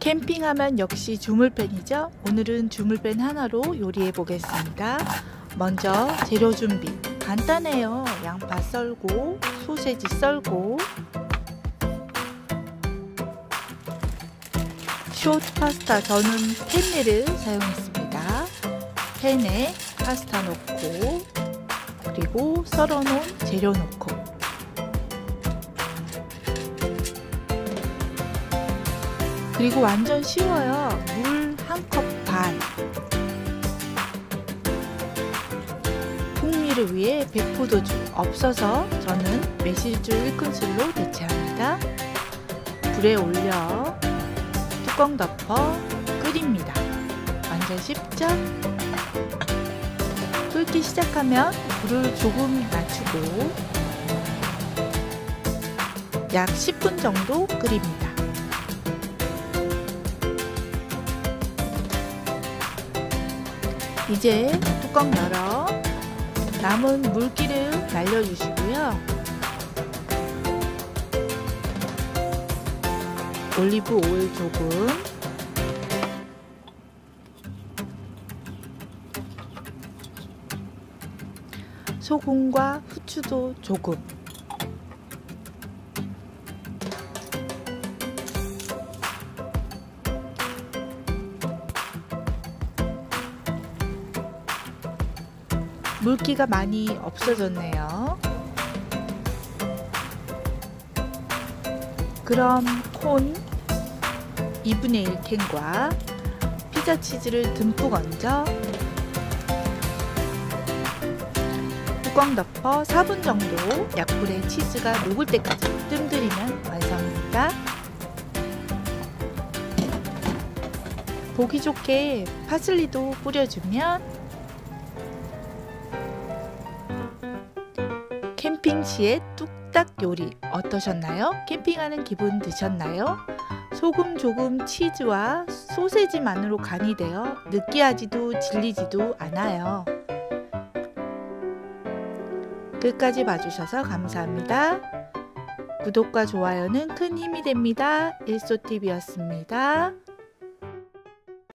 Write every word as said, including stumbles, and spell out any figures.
캠핑하면 역시 주물팬이죠. 오늘은 주물팬 하나로 요리해 보겠습니다. 먼저 재료 준비 간단해요. 양파 썰고 소세지 썰고 숏 파스타, 저는 펜네를 사용했습니다. 팬에 파스타 넣고 그리고 썰어 놓은 재료 넣고 그리고 완전 쉬워요. 물 한 컵 반. 풍미를 위해 백포도주 없어서 저는 매실주 일 큰술로 대체합니다. 불에 올려 뚜껑 덮어 끓입니다. 완전 쉽죠? 끓기 시작하면 불을 조금 낮추고 약 십 분 정도 끓입니다. 이제 뚜껑 열어 남은 물기를 날려주시고요. 올리브 오일 조금, 소금과 후추도 조금, 물기가 많이 없어졌네요. 그럼 콘 이분의 일 캔과 피자 치즈를 듬뿍 얹어 뚜껑 덮어 사 분 정도 약불에 치즈가 녹을 때까지 뜸들이면 완성입니다. 보기 좋게 파슬리도 뿌려주면 캠핑 시에 뚝딱 요리 어떠셨나요? 캠핑하는 기분 드셨나요? 소금 조금 치즈와 소세지만으로 간이 되어 느끼하지도 질리지도 않아요. 끝까지 봐주셔서 감사합니다. 구독과 좋아요는 큰 힘이 됩니다. 일소티비였습니다.